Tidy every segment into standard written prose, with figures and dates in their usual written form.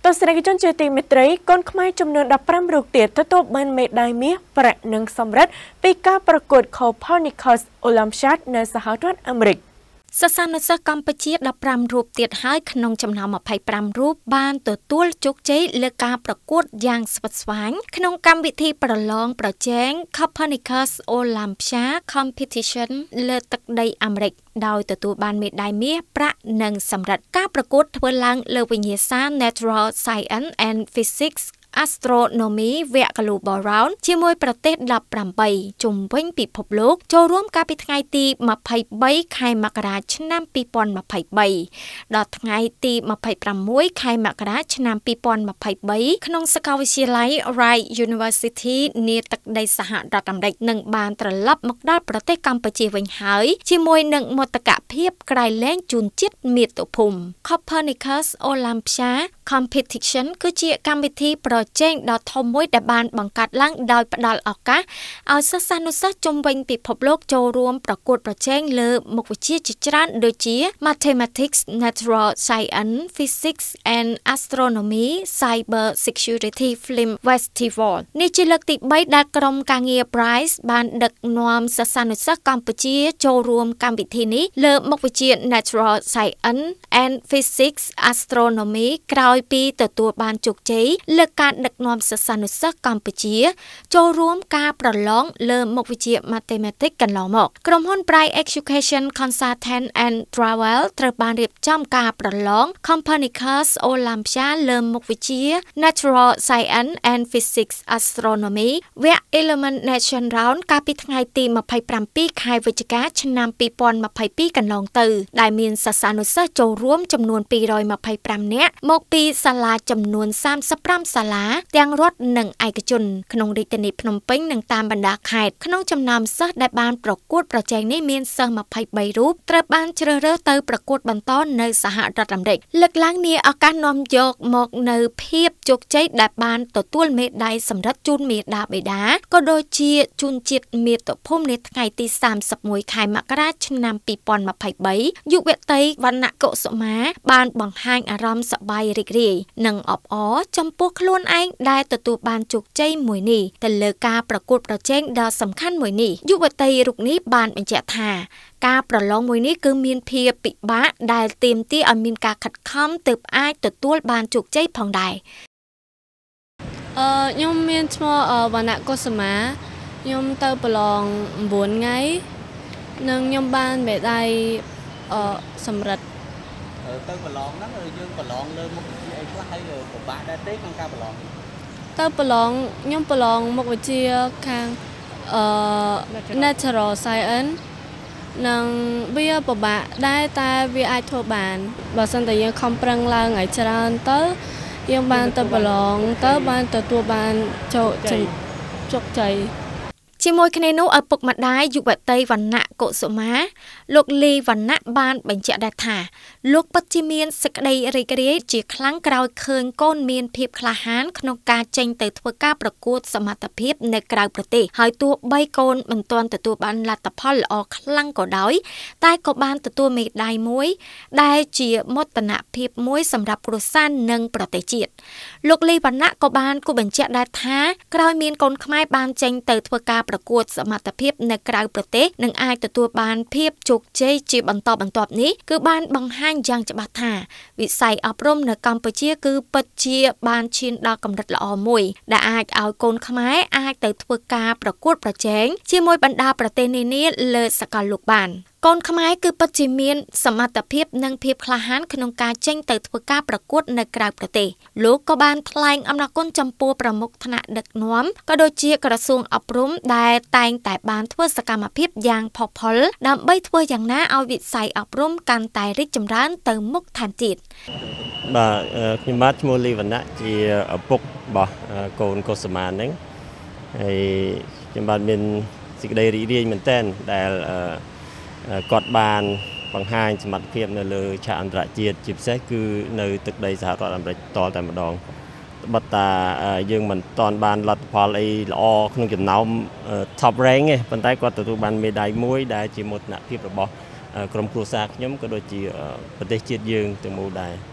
ស្រីជនជាទីមេត្រីកូនខ្មែរចំនួន15រូបទៀតទទួលបានមេដាយមាសប្រាក់និងសំរឹទ្ធពីការប្រកួត Copernicus Olympiad នៅសហរដ្ឋអាមេរិកសិស្សានុសិស្សកម្ពុជា15រូបទៀតហើយក្នុងចំណោម25រូបបានទទួលជោគជ័យលើការប្រកួតយ៉ាងស្វិតស្វាញក្នុងកម្មវិធីប្រឡងប្រជែង Copernicus Olympiad Competition លើទឹកដីអាមេរិកដោយទទួលបានមេដាយមាសប្រាក់និងសំរឹទ្ធការប្រកួតធ្វើឡើងលើវិញ្ញាសា Natural Science and Physics Astronomy វគ្គ Global Round ជាមួយប្រទេស18ជុំវិញពិភពលោកចូលរួមកាលពីថ្ងៃទី23ខែមករាឆ្នាំ2023ដល់ថ្ងៃទី26ខែមករាឆ្នាំ2023ក្នុងសាកលវិទ្យាល័យ Rice University នាទឹកដីសហរដ្ឋអាមេរិកនឹងបានត្រឡប់មកដល់ប្រទេសកម្ពុជាវិញហើយជាមួយនឹងមោទកភាពក្រៃលែងជូនជាតិមាតុភូមិ Copernicus Olympiad Competition គឺជាកម្មវិធីប្រជែងដ៏ធំមួយដែលបានបង្កើតឡើងដោយផ្ដល់ឱកាសឲ្យសិស្សានុសិស្សជុំវិញពិភពលោកចូលរួមប្រកួតប្រជែងលើមុខវិជ្ជាជាច្រើនដូចជា Mathematics, Natural Science, Physics and Astronomy, Cyber Security Film Festival នេះជាលើកទី3ដែលក្រុមការងារ Prize បានដឹកនាំសិស្សានុសិស្សកម្ពុជាចូលរួមកម្មវិធីនេះលើមុខវិជ្ជា Natural Science and Physics Astronomy ក្រោយពីទទួលបានជោគជ័យលើការដឹកនាំសិស្សានុសិស្សកម្ពុជាចូលរួមការប្រឡងលើមុខវិជ្ជា Mathematics កន្លងមកក្រុមហ៊ុន Price Education Consultant and Travel ត្រូវបានរៀបចំការប្រឡង Copernicus Olympiad លើមុខវិជ្ជា Natural Science and Physics Astronomy វគ្គ Elimination Round កាលពីថ្ងៃទី27ខែវិច្ឆិកាឆ្នាំ2022កន្លងទៅដែលមានសិស្សានុសិស្សចូលរួមចំនួន225នាក់មកពីសាលាចំនួន35សាលាទាំងរដ្ឋនិងឯកជនក្នុងរាជធានីភ្នំពេញនិងតាមបណ្ដាខេត្តក្នុងចំណោមសិស្សដែលបានប្រកួតប្រជែងនេះមានសិស្ស23រូបត្រូវបានជ្រើសរើសទៅប្រកួតបន្តនៅសហរដ្ឋអាមេរិកលើកឡើងនាឱកាសនាំយកមកនៅភាពជោគជ័យដែលបានទទួលមេដាយសម្រិទ្ធជូនមេដាបេដាក៏ដូចជាជូនជាតិមាតុភូមិនាថ្ងៃទី31ខែមករាឆ្នាំ2023យុវតីវណ្ណៈកុសុមាបានបង្ហាញអារម្មណ៍សប្បាយរីករាយនិងអបអរចំពោះខ្លួនឯងដែលទទួលបានជោគជ័យមួយនេះទៅលើការប្រកួតប្រជែងដ៏សំខាន់មួយនេះយុវតីរូបនេះបានបញ្ជាក់ថាការប្រឡងមួយនេះគឺមានភាពពិបាកដែលទាមទារឲ្យមានការខិតខំទើបអាចទទួលបានជោគជ័យផងដែរខ្ញុំមានឈ្មោះវណ្ណៈកុសុមាខ្ញុំទៅប្រឡង9ថ្ងៃនិងខ្ញុំបានមេដាយសម្រិទ្ធទៅប្រឡងហ្នឹងយើងប្រឡងលើមុខវិជ្ជាអីខ្លះហើយពិបាកដែរទេក្នុងការប្រឡងទៅប្រឡងខ្ញុំប្រឡងមុខវិជ្ជាខាងNatural Science និងវាពិបាកដែរតែវាអាចធ្វើបានបើសិនតែយើងខំប្រឹងឡើងឲ្យច្រើនទៅយើងបានទៅប្រឡងទៅបានទទួលបានជោគជ័យជាមួយគ្នានោះឪពុកម្ដាយយុវតីវណ្ណៈកុសុមាលោកលីវណ្ណៈបានបញ្ជាក់ដែរថាលោកពិតជាមានសេចក្តីរីករាយជាខ្លាំងក្រោយឃើញកូនមានភាពក្លាហានក្នុងការចេញទៅធ្វើការប្រកួតសមត្ថភាពនៅក្រៅប្រទេសហើយទោះបីកូនមិនទាន់ទទួលបានលទ្ធផលល្អខ្លាំងក៏ដោយតែក៏បានទទួលមេដាយមួយដែលជាមោទនភាពមួយសម្រាប់គ្រួសារនិងប្រទេសជាតិលោកលីវណ្ណៈក៏បានគូបញ្ជាក់ដែរថាក្រោយមានកូនខ្មែរបានចេញទៅធ្វើការប្រកួតសមត្ថភាពនៅក្រៅប្រទេសនិងអាចទទួលបានភាពជោគជ័យជាបន្តបន្ទាប់នេះគឺបានបង្ហាញយ៉ាងច្បាស់ថាវិស័យអប់រំនៅកម្ពុជាគឺពិតជាបានឈានដល់កម្រិតល្អមួយដែលអាចឲ្យកូនខ្មែរអាចទៅធ្វើការប្រកួតប្រជែងជាមួយបណ្ដាប្រទេសនានាលើសកលលោកបានកូនខ្មែរគឺពិតជាមានសមត្ថភាពនិងភាពក្លាហានក្នុងការចេញទៅធ្វើការប្រកួតនៅក្រៅប្រទេសលោកក៏បានថ្លែងអំណរគុណចំពោះប្រមុខថ្នាក់ដឹកនាំក៏ដូចជាក្រសួងអប់រំដែលតែងតែបានធ្វើសកម្មភាពយ៉ាងផុសផុលដើម្បីធ្វើយ៉ាងណាឲ្យវិស័យអប់រំកាន់តែរីកចម្រើនទៅមុខថែមទៀតបាទខ្ញុំបាទឈ្មោះលីវណ្ណៈជាឪពុករបស់កូនកុសុមាហ្នឹងហើយខ្ញុំបាទមានសេចក្តីរីករាយមែនទែនដែលគាត់បានបង្ហាញសមត្ថភាពនៅលើឆាកអន្តរជាតិជាពិសេសគឺនៅទឹកដីសហរដ្ឋអាមេរិកតតែម្ដងបတ်តាយើងមិនតាន់បានលទ្ធផលអីល្អក្នុងចំណោម top rank ទេប៉ុន្តែគាត់ទទួលបានមេដាយមួយដែលជាមោទនភាពរបស់ក្រុមគ្រួសារខ្ញុំក៏ដូចជាប្រទេសជាតិយើងទាំងមូលដែរហ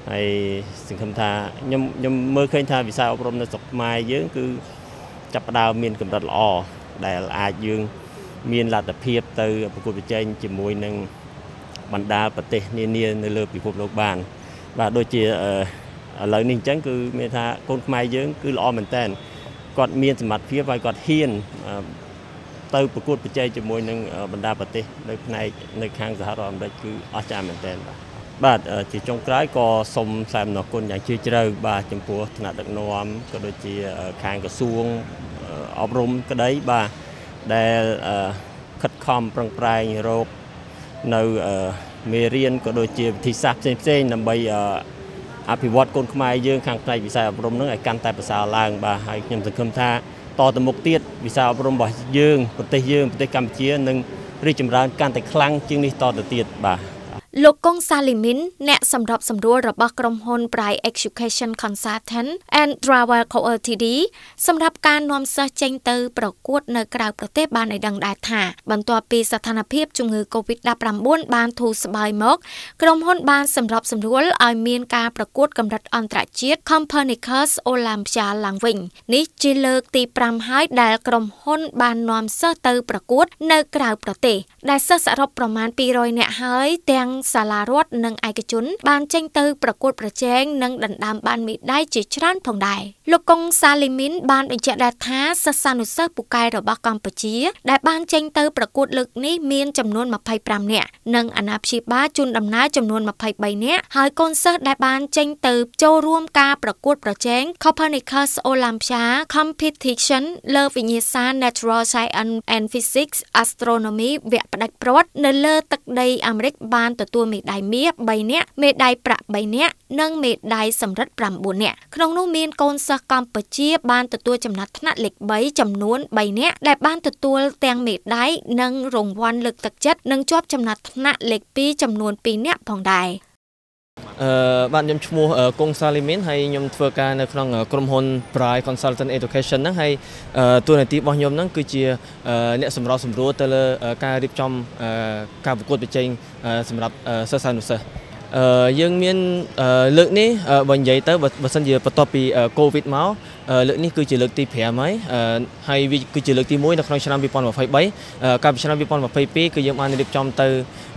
ហើយសង្ឃឹមថាខ្ញុំមើលឃើញថាវិស័យអប់រំនៅស្រុកខ្មែរយើងគឺចាប់ផ្ដើមមានកម្រិតល្អដែលអាចយើងមានលទ្ធភាពទៅប្រកួតប្រជែងជាមួយនឹងបណ្ដាប្រទេសនានានៅលើពិភពលោកបានបាទដូចជាឥឡូវនេះអញ្ចឹងគឺមានថាកូនខ្មែរយើងគឺល្អមែនតើគាត់មានសមត្ថភាពហើយគាត់ហ៊ានទៅប្រកួតប្រជែងជាមួយនឹងបណ្ដាប្រទេសនៅផ្នែកនៅខាងសហរដ្ឋអាមេរិកគឺអស្ចារ្យមែនតើបាទជាចុងក្រោយក៏សូមថ្លែងអំណរគុណយ៉ាងជ្រាលជ្រៅបាទចំពោះថ្នាក់ដឹកនាំក៏ដូចជាខាងក្រសួងអប់រំក្តីបាទដែលខិតខំប្រឹងប្រែងរកនៅមេរៀនក៏ដូចជាវិធីសាស្ត្រផ្សេងៗដើម្បីអភិវឌ្ឍកូនខ្មែរយើងខាងផ្នែកវិស័យអប់រំនឹងឲ្យកាន់តែប្រសើរឡើងបាទហើយខ្ញុំសង្ឃឹមថាតទៅមុខទៀតវិស័យអប់រំរបស់យើងប្រទេសកម្ពុជានឹងរីកចម្រើនកាន់តែខ្លាំងជាងនេះតទៅទៀតបាទលោកកុងសាលីមីនអ្នកសម្របសម្រួលរបស់ក្រុមហ៊ុន Bright Education Consultant and Travel Co Ltd សម្រាប់ការនាំសិស្សចេញទៅប្រកួតនៅក្រៅប្រទេសបានឲ្យដឹងដែរថាបន្ទាប់ពីស្ថានភាពជំងឺ Covid-19 បានធូរស្បើយមកក្រុមហ៊ុនបានសម្របសម្រួលឲ្យមានការប្រកួតកម្រិតអន្តរជាតិ Copernicus Olympia ឡើងវិញនេះជាលើកទី5ហើយដែលក្រុមហ៊ុនបាននាំសិស្សទៅប្រកួតនៅក្រៅប្រទេសដែលសិស្សសរុបប្រមាណ200នាក់ហើយទាំងសាលារដ្ឋនិងឯកជនបានចេញទៅប្រកួតប្រជែងនិងដណ្ដើមបានមេដាយជាច្រើនផងដែរលោកកុងសាលីមីនបានបញ្ជាក់ដែរថាសិស្សានុសិស្សពូកែរបស់កម្ពុជាដែលបានចេញទៅប្រកួតលើកនេះមានចំនួន25នាក់និងអាណាព្យាបាលជូនដំណើរចំនួន23នាក់ហើយកូនសិស្សដែលបានចេញទៅចូលរួមការប្រកួតប្រជែង Copernicus Olympia Competition លើវិញ្ញាសា Natural Science and Physics Astronomy វគ្គផ្ដាច់ព្រាត់នៅលើទឹកដីអាមេរិកបានទទួលមេដាយមាស3នាក់មេដាយប្រាក់3នាក់និងមេដាយសំរឹទ្ធ9នាក់ក្នុងនោះមានកូនសិស្សកម្ពុជាបានទទួលចំណាត់ថ្នាក់លេខ3ចំនួន3នាក់ដែលបានទទួលទាំងមេដាយនិងរង្វាន់លើកទឹកចិត្តនិងជាប់ចំណាត់ថ្នាក់លេខ2ចំនួន2នាក់ផងដែរបាទខ្ញុំឈ្មោះកុងសាលីមីនហើយខ្ញុំធ្វើការនៅក្នុងក្រុមហ៊ុន Bright Consultant Education ហ្នឹងហើយតួនាទីរបស់ខ្ញុំហ្នឹងគឺជាអ្នកសម្របសម្រួលទៅលើការរៀបចំការប្រកួតប្រជែងសម្រាប់សិស្សានុសិស្សយើងមានលើកនេះបើនិយាយទៅបើសិនជាបន្ទាប់ពី COVID មកលើកនេះគឺជាលើកទី5ហើយវាគឺជាលើកទី1នៅក្នុងឆ្នាំ2023កាលពីឆ្នាំ2022គឺយើងបានរៀបចំទៅ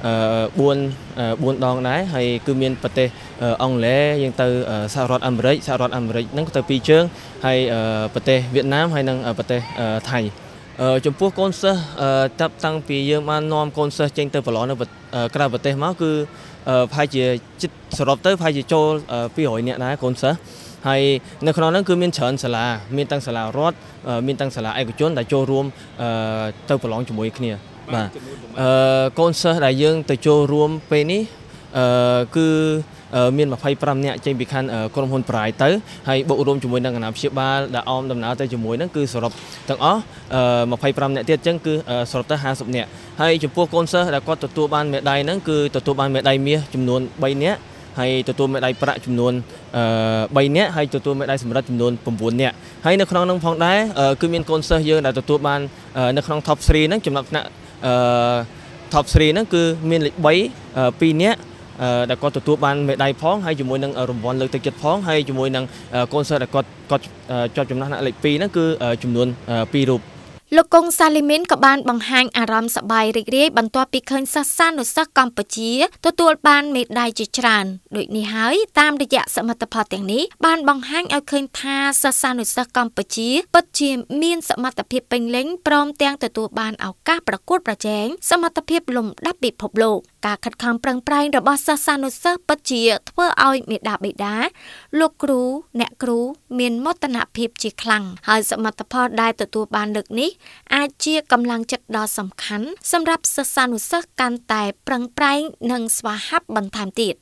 4ដងដែរហើយគឺមានប្រទេសអង់គ្លេសយើងទៅសហរដ្ឋអាមេរិកហ្នឹងទៅ2ជើងហើយប្រទេសវៀតណាមហើយនិងប្រទេសថៃចំពោះកូនសិស្សតាំងពីយើងបាននាំកូនសិស្សចេញទៅប្រឡងនៅក្រៅប្រទេសមកគឺប្រហែលជាចិត្តសរុបទៅប្រហែលជាចូល200នាក់ដែរកូនសិស្សហើយនៅក្នុងហ្នឹងគឺមានច្រើនសាលាមានទាំងសាលារដ្ឋមានទាំងសាលាឯកជនដែលចូលរួមទៅប្រឡងជាមួយគ្នាបាទកូនសិស្សដែលយើងទៅចូលរួមពេលនេះគឺមាន25នាក់ចេញពីខាងក្រុមហ៊ុនប្រាយទៅហើយបូករួមជាមួយនឹងអាណាព្យាបាលដែលអមដំណើរទៅជាមួយហ្នឹងគឺសរុបទាំងអស់25នាក់ទៀតអញ្ចឹងគឺសរុបទៅ50នាក់ហើយចំពោះកូនសិស្សដែលគាត់ទទួលបានមេដាយហ្នឹងគឺទទួលបានមេដាយមាសចំនួន3នាក់ហើយទទួលមេដាយប្រាក់ចំនួន3នាក់ហើយទទួលមេដាយសំរឹទ្ធចំនួន9នាក់ហើយនៅក្នុងហ្នឹងផងដែរគឺមានកូនសិស្សយើងដែលទទួលបាននៅក្នុង Top 3 ហ្នឹងចំណាប់ថ្នាក់Top 3 ហ្នឹងគឺមានលេខ3 2នាក់ដែលគាត់ទទួលបានមេដាយផងហើយជាមួយនឹងរង្វាន់លើកទឹកចិត្តផងហើយជាមួយនឹងកូនសិស្សដែលគាត់ជាប់ចំណាត់ថ្នាក់លេខ2ហ្នឹងគឺចំនួន2រូបលោកកុងសាលីមីនក៏បានបង្ហាញអារម្មណ៍សប្បាយរីករាយបន្ទាប់ពីឃើញសិស្សានុសិស្សកម្ពុជាទទួលបានមេដាយជាច្រើនដូចនេះហើយតាមរយៈសមិទ្ធផលទាំងនេះបានបង្ហាញឲ្យឃើញថាសិស្សានុសិស្សកម្ពុជាពិតជាមានសមត្ថភាពពេញលេញព្រមទាំងទទួលបានឱកាសប្រកួតប្រជែងសមត្ថភាពលំដាប់ពិភពលោកការខិតខំប្រឹងប្រែងរបស់សិស្សានុសិស្សពិតជាធ្វើឲ្យមេដាបេដាលោកគ្រូអ្នកគ្រូមានមោទនភាពជាខ្លាំងហើយសមិទ្ធផលដែលទទួលបានលើកនេះអាចជាកម្លាំងចិត្តដ៏សំខាន់សម្រាប់សិស្សានុសិស្សកាន់តែប្រឹងប្រែងនិងស្វាហាប់បន្ថែមទៀត